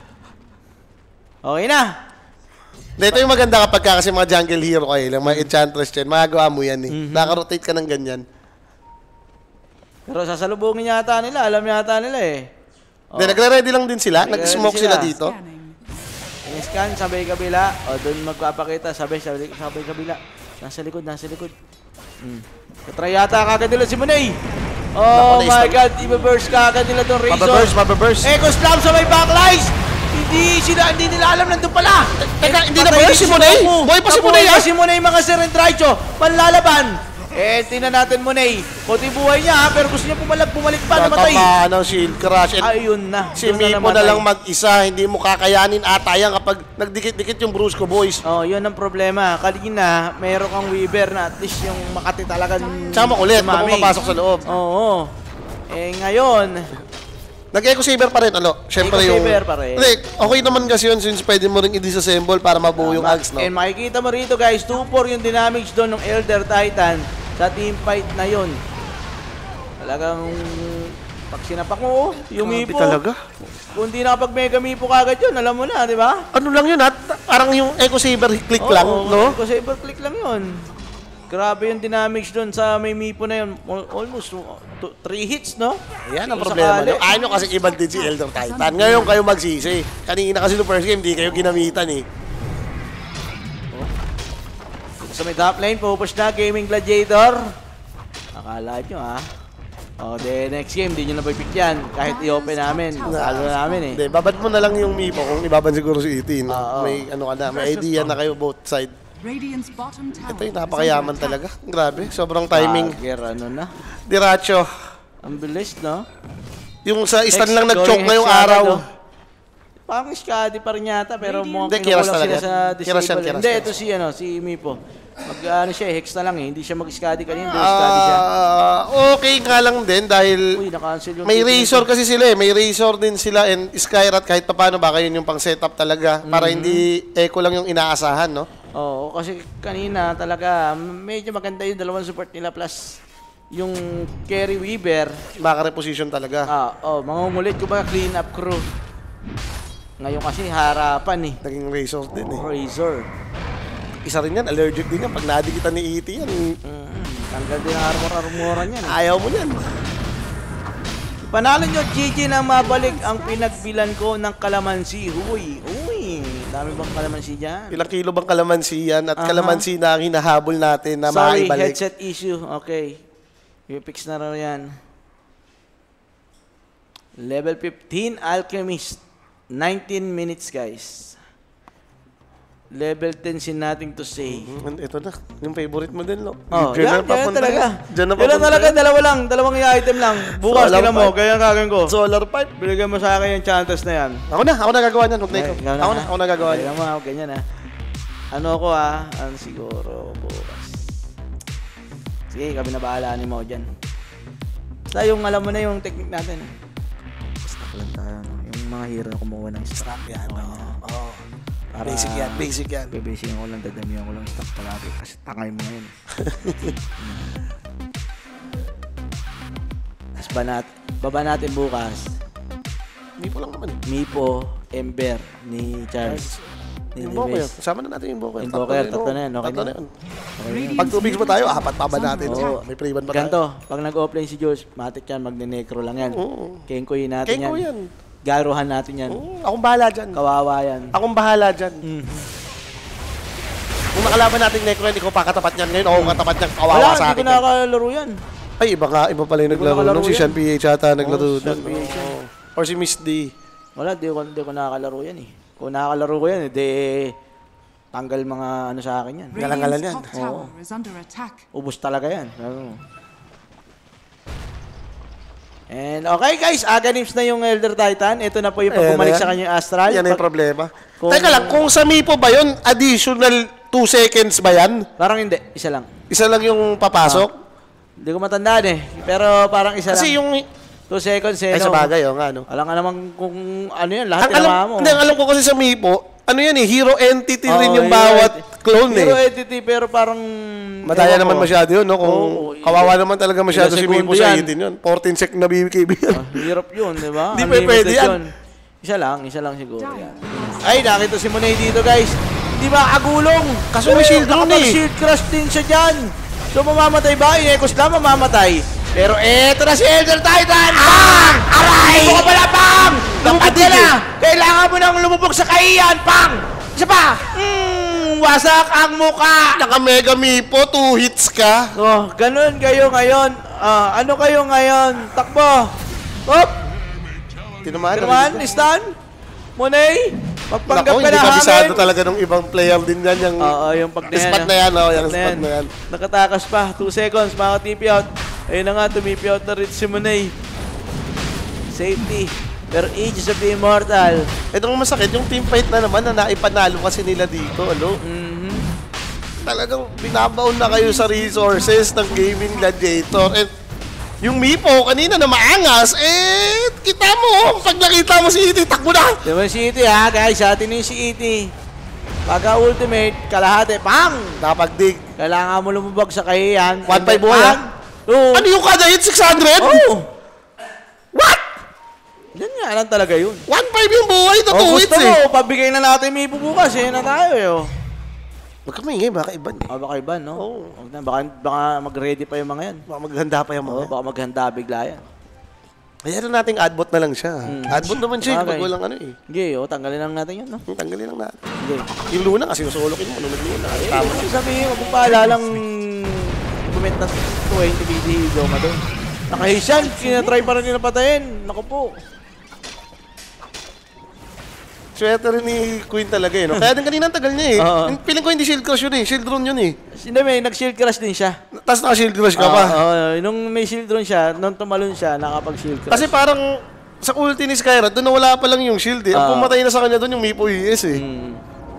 Okay na. Dito yung maganda kapag ka kasi mga jungle hero kayo, lang mga enchantress dyan, magagawa mo yan eh. Mhm. Naka-rotate ka ng ganyan. Pero sasalubungin yata nila, alam yata nila eh. Oh. Hindi, nagre-ready lang din sila. Nagre-ready Nag-smoke sila. sila dito. Scanning. I-scan, sabay kabila. O, doon magpapakita, sabay, sabay, sabay kabila. Nasa likod, nasa likod. Hmm. Katry yata kagad nila si Munay. Oh Naku, my na-stun. God, i-burst kagad nila itong Razor. Mababurst, mababurst. Echo Slam sa may backlines. Hindi sila, hindi nila alam nandun pala. Teka, hindi na Patay ba yun din si Munay? Momo. Buhay pa si Nabuhay Munay, pa ah. si Munay, mga Sir and Raicho. Panlalaban. Eh, tingnan natin Munay. Kunti buhay niya ha, pero gusto niya pumalag, bumalik pa, namatay. Tatamaan ng shield crush. And Ayun na. si doon Mipo namatay. na lang mag-isa. Hindi mo kakayanin ata yan kapag nagdikit-dikit yung Brusco boys. Oh, yun ang problema. Kanina, mayroon kang Weaver na at least yung Makati talagang Tsaka makulit, sumami. baka papasok sa loob. Oo. Eh, ngayon, Nag-echo saber pa rin, ano? Siyempre Echo yung... saber pa rin. Hindi, okay naman kasi yun since pwede mo rin i-disassemble para mabuo yung axe, no? and makikita mo rito guys, two four yung dynamics doon ng Elder Titan sa team fight na yun. Talagang, pag sinapak mo, oh, yung Grabe Mipo. talaga. Kung di nakapag Mega Mipo kagad yun, alam mo na, di ba? Ano lang yun, at parang yung echo saber click lang, no? Kasi saber click lang yun. Grabe yung dynamics doon sa may Mipo na yun. Al- Almost uh, two, three hits, no? Yan ang Sa problema sakali. nyo. Ano kasi ibang din si Elder Titan. Ngayon kayo magsisi. Kanina kasi no first game, di kayo ginamitan eh. Sa may top lane, pupush na Gaming Gladiator. Akala nyo ha. O, the next game, di nyo na pipick yan. Kahit i-open namin. Talo na namin eh. Hindi, babad mo na lang yung Mipo kung ibaban siguro si E T. No? Oo. May ano ka na, may idea na kayo both side. Radiant's bottom tower Ito yung is napakayaman under attack. talaga. Grabe, sobrang timing. Tiger, ano na. Diracho. Ang bilis, no? Yung sa istan Hex- lang nag-choke going ngayong hex yata, araw. no? Parang Skadi pa rin yata, pero mukhang Hindi, Kiras kinukulang sila talaga. sa Kiras yan, disable. Kiras Hindi, yan. ito si, ano, si Mipo. Mag, ano siya, eh, hex na lang eh. Hindi siya mag-Skadi kanina, hindi Skadi siya. Ah, okay nga lang din dahil Uy, naka-cancel yung may ticket Razor nito. kasi sila eh. May Razor din sila and Skyrat kahit paano baka yun yung pang setup talaga para hindi echo lang yung inaasahan, no? Oo, kasi kanina talaga, medyo maganda yung dalawang support nila plus yung Carry Weaver. Maka-reposition talaga. Ah, oh, mga umulit ko ba clean up crew. Ngayon kasi harapan eh. Naging Razor din eh. Razor. Isa rin yan, allergic din yan. Pag nadikitan ni E T yan, Mm, tanggal din ang armor-armoran yan. Eh. ayaw mo yan. Panalo nyo, G G na mabalik ang pinagbilan ko ng kalamansi. Uy, uy. Dami bang kalamansi dyan? Ilang kilo bang kalamansi yan? At Aha. kalamansi na ang hinahabol natin na Sorry, maibalik. headset issue. Okay. I-fix na raw yan. Level fifteen, Alchemist. nineteen minutes, guys. Level ten sin natin to say. Mm, ito na, yung favorite mo din, no? Oh, Diyan yan, na yan papunta talaga. yan. Diyan na Yan lang papunta talaga, yan. dalawa lang. Dalawang i-item lang. Bukas, Solar tignan mo. pipe. Kaya ang gagawin ko. Solar pipe. Binigyan mo sa akin yung chances na yan. Ako na, ako na gagawa niyan. Huwag na Eh, ikaw. ikaw Ako na, ha? ako na gagawa Kaya niyan. mo, ganyan ha. Ano ako ha? Ano siguro bukas. Sige, kami na bahala ni mo dyan. Basta yung alam mo na yung technique natin. Stock lang tayo. No? Yung mga hero na kumuha ng stock. Stock yan, Okay oo. na. Oo. Para- Basic yan, basic yan. Bebasican ko lang, dadamihan ko lang stock palagi. Kasi tangay mo ngayon. Tapos ba nat baba natin bukas. Hindi po lang naman eh. Mipo, Ember, ni Charles. Ni Invoker. Neves. Kasama na natin yung Invoker. Invoker, tatlo na yan, okay Tatlo na. na yan. Radiant's Pag tubig mo tayo, apat pa ba natin? Oo. May pre-ban pa tayo. Ganto, pag nag-offline si Jules, matik yan, magne-necro lang yan. Oo. Kenkoy natin Kenko yan. yan. Garuhan natin yan. Oo, akong bahala dyan. Kawawa yan. Akong bahala dyan. Mm. Kung nakalaban natin Necro yan, ikaw pa katapat niyan ngayon. Ako katapat niyan, kawawa Wala, sa hindi akin. ko yan. nakakalaro yan. Ay, iba nga, iba pala yung Hindi ko naglaro. nakalaro Nung si yan. Sean P H ata naglaro Oo, doon. Sean P H yan. Oo. Or si Miss D. Wala, di ko, di ko nakakalaro yan eh. Kung nakakalaro ko yan, edi tanggal mga ano sa akin yan. Galang-galang yan. Radiant's top tower is under attack. Ubus talaga yan. Ano? And okay guys, Aganims na yung Elder Titan. Ito na po yung pag Ayan bumalik na yan. sa kanya yung Astral. Yan na yung Pag- problema. Kung- Teka lang, kung sa Mipo ba yun, additional two seconds ba yan? Parang hindi, isa lang. Isa lang yung papasok? Hindi ko matandaan eh. Pero parang isa Kasi lang. yung... Two seconds eh. Ay, sa no? bagay, oh, nga, no? Alam nga naman kung ano yan, lahat Ang alam, tinawa mo. hindi, ang alam ko kasi sa Mipo, ano yan eh, hero entity rin Oo, yung hero bawat entity. clone eh. Hero entity pero parang... Madaya ewan naman ko. masyado yun, no? Kung Oo, kawawa naman talaga masyado ilang si Mipo segundo sa yan. eighteen yun. fourteen sec na B K B yan. Ah, hirap yun, di ba? Hindi pa Unlimited pwede yan. yun. Isa lang, isa lang siguro yan. Ay, nakita si Monet dito guys. Di ba agulong? Kaso may shield rune eh. Shield crush din siya dyan. So mamamatay ba? Inekos lang mamamatay. Pero eto na si Elder Titan! Pang! Aray! Lumubog ka pala, Pang! Lumubog ka na! Kailangan mo nang lumubog sa kaiyan, Pang! Isa pa! Mm, wasak ang muka! Naka-mega Mipo, two hits ka. Oh, ganun kayo ngayon. Ah, ano kayo ngayon? Takbo! Hop! Tinamaan. Tinaman, stun. Monet, magpanggap Nako, ka hindi na kabisado hangin. talaga ng ibang player din yan. Yung Oo, yung pag na spot yan, na yan, oh, yung Spot spot na yan. Nakatakas pa, two seconds, makaka-T P out. Ayun na nga, tumipi out na rin si Monet. Safety. Pero Aegis of the Immortal. Ito ang masakit, yung team fight na naman na naipanalo kasi nila dito, ano? Mhm. Talagang binabaon na kayo sa resources ng gaming gladiator. And yung Mipo, kanina na maangas, eh, kita mo, pag nakita mo si E T, takbo na! Diba si E T ha, guys, sa atin yung si E T. Pagka ultimate, kalahati, pang! Nakapagdig. Kailangan mo lumubog sa kahiyan. one five buhay, ah? Oo. Ano yung kada hit? six hundred? Oh! What? Yan nga lang talaga yun. one five yung buhay, to O two gusto hits eh. mo, pabigay na natin may bubukas eh, na tayo eh. Oh. Huwag ka maingay, baka iban eh. Oh, baka iba, no? Oo. Huwag na, baka, baka mag-ready pa yung mga yan. Baka maghanda pa yung Oo, mga. baka maghanda bigla yan. Kaya ano nating adbot na lang siya. Mm. Adbot naman siya, Bagay. pag walang ano eh. Sige, oh, tanggalin lang natin yun, no? Tanggalin lang natin. Sige. Yung Luna kasi susulukin mo, nung nag-Luna. Eh, Tama. kung sabihin, wag mo paalalang comment na twenty B D Goma doon. Nakahisyan, kinatry pa rin nila patayin. Naku po. Swerte rin ni Queen talaga eh. No? Kaya din kanina ang tagal niya eh. Oo. Yung Piling ko hindi shield crush yun eh. Shield rune yun eh. Hindi, may nag-shield crush din siya. Tapos naka-shield crush ka pa. Oo, oo. Nung may shield drone siya, nung tumalon siya, nakapag-shield crush. Kasi parang sa ulti ni Skyra, doon nawala pa lang yung shield eh. Ang Oo. pumatay na sa kanya doon yung Mipo E S eh. Hmm.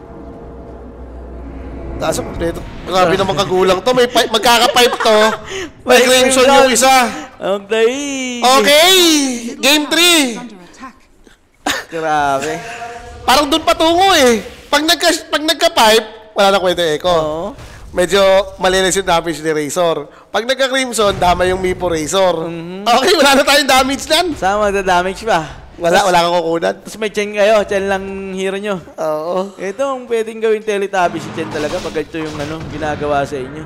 Tapos kompleto. Grabe naman kagulang to. May pipe, magkaka-pipe to. May crimson yung isa. Okay. Okay! Game three! Under attack. Grabe. Parang doon patungo eh. Pag, nagka, pag nagka-pipe, wala na kwento Echo. Oo. Medyo malinis yung damage ni Razor. Pag nagka-Crimson, dama yung Mipo Razor. Mhm. Okay, wala na tayong damage nan. Saan magda-damage pa? Wala, wala kang kukunan. Tapos may Chen kayo, Chen lang hero nyo. Oo. Ito ang pwedeng gawin Teletubby si Chen talaga pag ito yung ano, ginagawa sa inyo.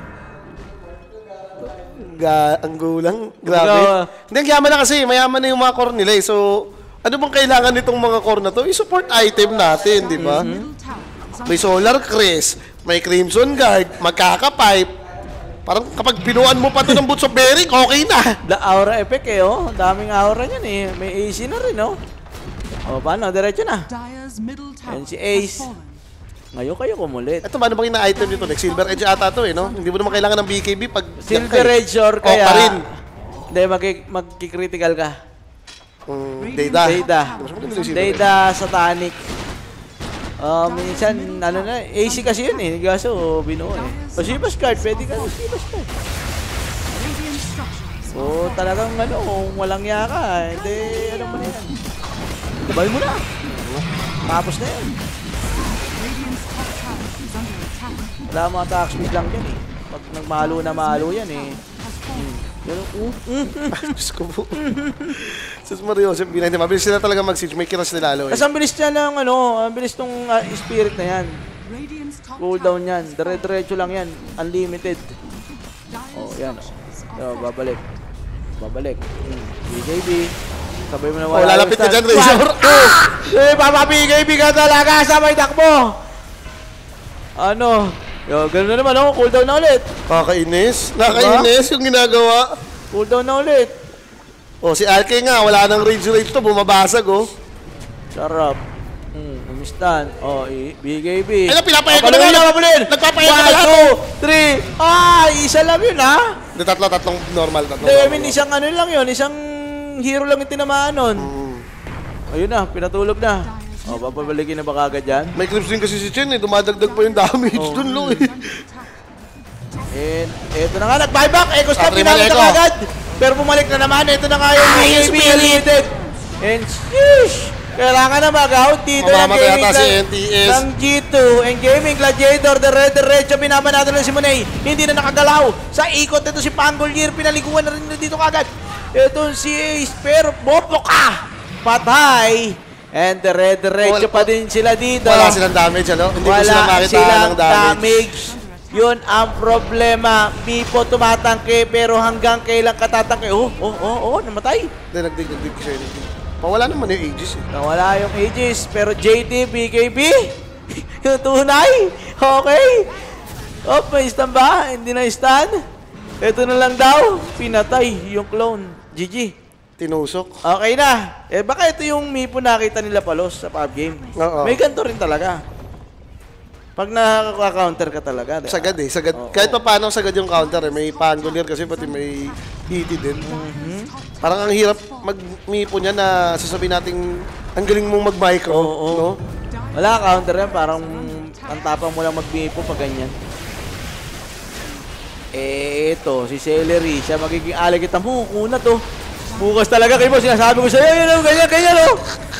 Ga ang gulang. Grabe. Ikaw, Hindi, ang yaman na kasi. Mayaman na yung mga core nila eh. So, ano bang kailangan nitong mga core na to? I-support item natin, di ba? Middle tower is May under Solar Crest, may Crimson Guard, magkaka-pipe. Parang kapag binuan mo pa to ng Boots of Beric, okay na. the aura effect eh, oh. Daming aura niyan eh. May A C na rin, oh. O, paano? Diretso na. Dyer's middle tower Yan si has Ace. fallen. Ngayon kayo kumulit. Ito, paano bang ina-item nito? Like, Silver Edge ata to eh, no? Hindi mo naman kailangan ng B K B pag... Silver Edge or O, kaya... pa rin. Hindi, magki- magki-critical ka. Mm, Data. Data. Mas maganda yung Silver Edge. Data Satanic. Uh, minsan, ano na, A C kasi yun eh. Gaso, binuo eh. O, Shivas card, pwede ka. Shivas card. Radiant structures So, talagang ano, kung walang yaka, hindi, ano mo na yan. Gabay mo na. Tapos na yan. Radiant's top tower is under attack. Wala mga attack speed lang yan eh. Pag nagmahalo na mahalo yan eh. Has fallen. Ganun, uh, uh. Diyos ko po. Sus Mario, binay mabilis sila talaga mag-siege. May kiras nila alo eh. Kasi ang bilis niya ng ano, ang bilis tong uh, spirit na yan. Radiant's top Cooldown tower yan. Dire-diretso lang yan. Unlimited. Dyer's Oh, yan. structures So, are falling. babalik. Babalik. Hmm. B K B. Sabay mo na Oh, lalapit ka dyan, Razor. Eh, Papa B K B ka talaga. Sabay takbo. Ano? Yo, ganun na naman ako. Cooldown na ulit. Kakainis. Nakainis yung ginagawa. Cooldown na ulit. Oh, si Alke nga, wala nang rage rage to, bumabasag oh. Sarap. Hmm, umistan. Oh, i- B K B. Ay, pinapayag ko na Papalawin nga. na, papalawin. Nagpapayag ko One, na lahat. two, three. Ah, isa lang yun, ha? Hindi, tatlo, tatlong normal, tatlong Hindi, I normal. mean, isang ano lang yun. Isang hero lang yung tinamaan nun. Mm. Ayun na, pinatulog na. Oh, papabalikin na ba kagad yan? May clips din kasi si Chen eh, dumadagdag pa yung damage Oh. dun lo eh. And eto na nga, nag-buyback. Echo stop, Patrick ginamit na Maleco. kagad. Pero bumalik na naman. Ito na nga yung Ah, B yung K B spirit. Limited. And sheesh! Kailangan na mag-out dito ng Mamamatay gaming yata si ng- N T S. ng G two. And Gaming Gladiator, the red diretso. Binabanado na si Monet. Hindi na nakagalaw. Sa ikot, ito si Pangolier. Pinaliguan na rin dito kagad. Ito si Ace. Pero bopo ka! Patay! And the red diretso Wala- pa din sila dito. Wala silang damage, ano? Hindi ko sila Wala makita silang ng damage. damage. Yun ang problema. Mipo tumatangke pero hanggang kailan katatangke? Oh, oh, oh, oh, namatay. Hindi, nagdig-nagdig siya. nagdig. Pawala naman yung Aegis eh. Nawala yung Aegis pero J T, B K B, yung tunay. Okay. Oh, may stun ba? Hindi na stun. Ito na lang daw. Pinatay yung clone. G G. Tinusok. Okay na. Eh baka ito yung Mipo nakita nila palos sa pub game. Oo. May ganito rin talaga. Pag nakaka-counter ka talaga. diba? Sagad eh, sagad. Oo. Kahit pa paano sagad yung counter eh. May Pangolier kasi pati may E T din. Parang ang hirap mag-mipo niya na sasabihin nating ang galing mong mag-micro. Oo. No? Wala counter yan, parang ang tapang mo lang mag-bipo pag ganyan. Eh, ito, si Celery, siya magiging alay kita mo, kuna to. Bukas talaga kayo mo, sinasabi ko sa'yo, yun, yun, ganyan, ganyan, oh.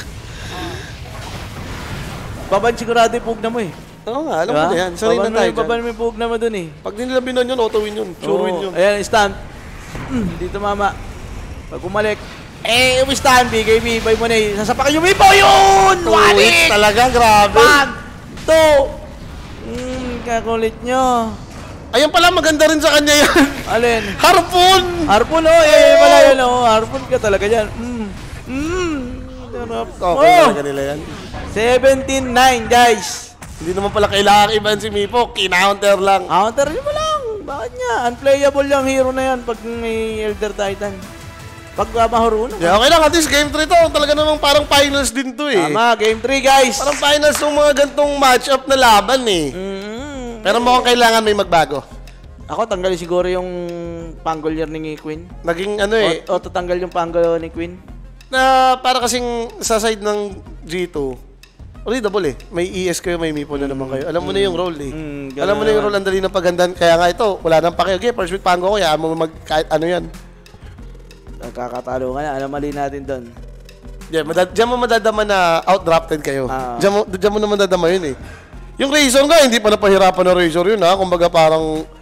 Baban sigurado yung pugna mo eh. Oo nga, alam mo na yan. Sanay na Baban mo, tayo yung- baban dyan. mo yung pugna mo dun eh. Pag di nila binon yun, auto win yun. Sure Oo. win yun. Ayan, stand. Mm, dito mama. Pag bumalik, eh, umistan, B K B, bay mo na eh. Sasapakin yung Mipo, yun! Two hits Walik! talaga, grabe. One, two. Hmm, kakulit nyo. Ayun pala, maganda rin sa kanya yan. Alin? Harpoon! Harpoon, oh. Eh, wala yun, oh. Harpoon ka talaga dyan. Mm. Mm. Sarap. Okay Oh, talaga nila yan. seventeen nine, guys. Hindi naman pala kailangan iban si Mipo. Kinounter lang. Counter nyo mo lang. Bakit nga? Unplayable yung hero na yan pag may Elder Titan. Pag uh, mahuro na. Yeah, okay lang. At least game three to. Talaga namang parang finals din to eh. Tama, game three, guys. Parang finals ng mga gantong match-up na laban eh. Mm. Pero mukhang kailangan may magbago. Ako, tanggalin siguro yung Pangolier ni Queen. Naging ano eh, O, o tatanggal yung Pangolier ni Queen. na para kasing sa side ng G two, readable eh. May E S kayo, may Mipo na naman kayo. Alam mo na yung role eh. Mm, ganun Alam mo na yung naman. role, ang dali ng paghandaan. Kaya nga ito, wala nang pake. Okay, first with Pango ko, kaya mo mag kahit ano yan. Nagkakatalo ka na. Ano mali natin doon? Diyan, madad diyan mo madadama na outdrafted kayo. Ah. Diyan mo, diyan mo na madadama yun eh. Yung Razor nga, hindi pa napahirapan na Razor yun ha. Kumbaga parang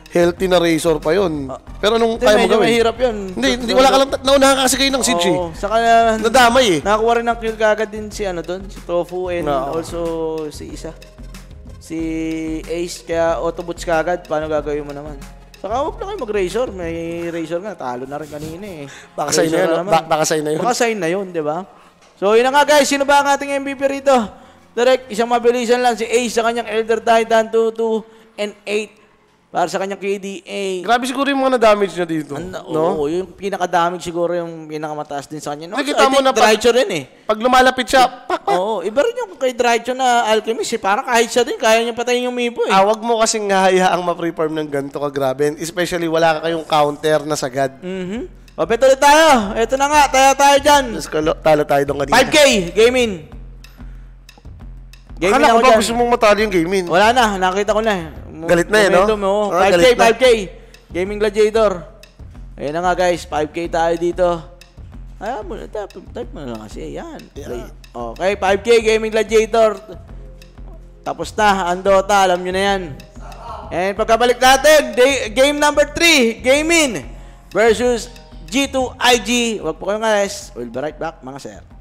healthy na Razor pa yun. Pero anong Hindi, kaya mo medyo gawin? mahirap yun. Hindi, hindi wala ka lang, naunahan ka kasi kayo ng Siege eh. Oo, saka na, Nadamay eh. nakakuha rin ng kill kagad din si ano doon, si Tofu and Oo. also si isa. Si Ace, kaya autobots kagad, paano gagawin mo naman? Saka huwag na kayo mag-Razor, may Razor nga, talo na rin kanina eh. Baka sign na Razor yun, naman. ba- baka sign na yun. Baka sign na yun, di ba? So yun na nga guys, sino ba ang ating M V P rito? Direct, isang mabilisan lang, si Ace sa kanyang Elder Titan, two, two, and eight. Para sa kanyang K D A. Grabe siguro yung mga na-damage niya dito. Ano, no? Oo, yung pinaka-damage siguro yung pinakamataas din sa kanya. No, Nakikita I mo think na pag- Drycho rin eh. Pag lumalapit siya, pak, pak. Oo, iba rin yung kay Drycho na Alchemist eh. Parang kahit siya din, kaya niya patayin yung Mipo eh. Ah, wag mo kasing hahayaang ma-preform ng ganito ka grabe. Especially wala ka kayong counter na sagad. Mhm. O, beto ulit tayo. Ito na nga, tayo tayo dyan. Tapos kalo- talo tayo doon kanina. five K, gaming. Gaming Akala ko ako ba dyan. gusto mong matalo yung gaming? Wala na, nakita ko na eh. Mo- Galit na eh, no? momentum, oo. Ah, five K, galit na. five K. Gaming Gladiator. Ayun na nga guys, five K tayo dito. Ayaw mo na, type, type mo na lang kasi. Yan. Yeah. Okay, five K Gaming Gladiator. Tapos na, ang Dota, alam nyo na yan. And pagkabalik natin, day, game number three, Gaming versus G two I G. Huwag po kayong alas. We'll be right back, mga sir.